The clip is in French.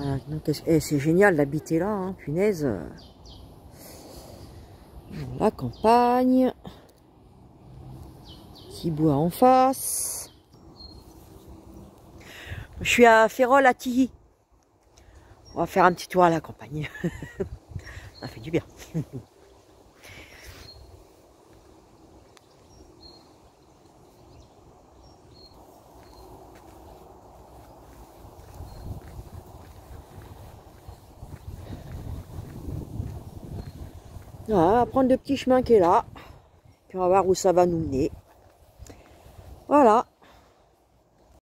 Voilà, c'est génial d'habiter là, hein, punaise. La campagne. Petit bois en face. Je suis à Férolles, à Tilly. On va faire un petit tour à la campagne. Ça fait du bien. Voilà, on va prendre le petit chemin qui est là. Puis on va voir où ça va nous mener. Voilà.